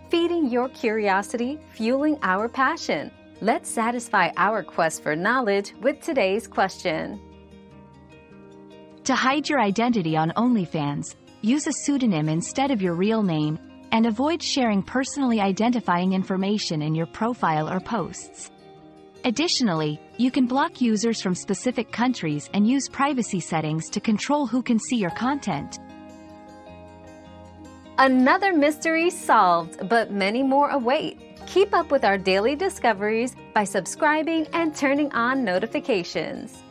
feeding your curiosity, fueling our passion. Let's satisfy our quest for knowledge with today's question. To hide your identity on OnlyFans, use a pseudonym instead of your real name, and avoid sharing personally identifying information in your profile or posts. Additionally, you can block users from specific countries and use privacy settings to control who can see your content. Another mystery solved, but many more await. Keep up with our daily discoveries by subscribing and turning on notifications.